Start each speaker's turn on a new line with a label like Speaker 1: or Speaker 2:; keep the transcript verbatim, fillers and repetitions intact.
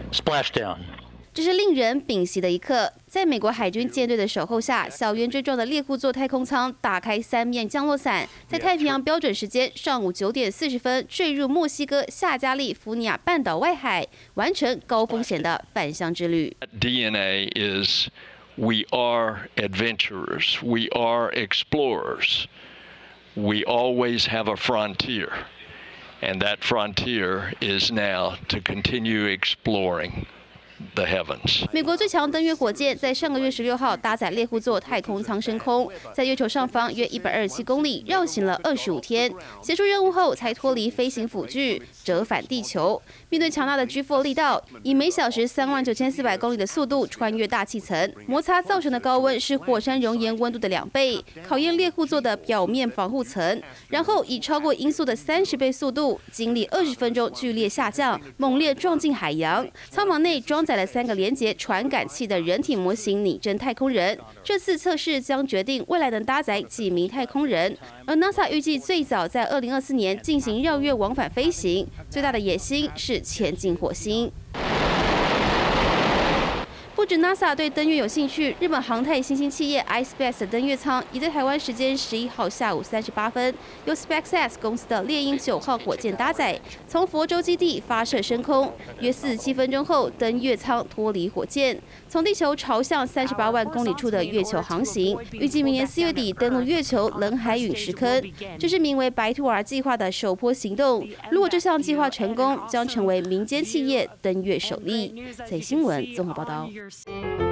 Speaker 1: splashdown.
Speaker 2: 这是令人屏息的一刻。在美国海军舰队的守候下，小圆锥状的猎户座太空舱打开三面降落伞，在太平洋标准时间上午九点四十分坠入墨西哥夏加利福尼亚半岛外海，完成高风险的返乡之旅。
Speaker 3: D N A is we are adventurers, we are explorers, we always have a frontier, and that frontier is now to continue exploring the heavens.
Speaker 2: 美国最强登月火箭在上个月十六号搭载猎户座太空舱升空，在月球上方约一百二十七公里绕行了二十五天，结束任务后才脱离飞行辅具，折返地球。面对强大的 G 四 力道，以每小时三万九千四百公里的速度穿越大气层，摩擦造成的高温是火山熔岩温度的两倍，考验猎户座的表面防护层。然后以超过音速的三十倍速度，经历二十分钟剧烈下降，猛烈撞进海洋。舱房内装载了三个连接传感器的人体模型拟真太空人。这次测试将决定未来能搭载几名太空人。而 NASA 预计最早在二零二四年进行绕月往返飞行，最大的野心是前进火星。不止 NASA 对登月有兴趣，日本航太新兴企业 iSpace 的登月舱已在台湾时间十一号下午三十八分，由 SpaceX 公司的猎鹰九号火箭搭载，从佛州基地发射升空。约四十七分钟后，登月舱脱离火箭，从地球朝向三十八万公里处的月球航行，预计明年四月底登陆月球冷海陨石坑。这是名为白兔儿计划的首波行动。如果这项计划成功，将成为民间企业登月首例。在新闻综合报道。
Speaker 4: Years.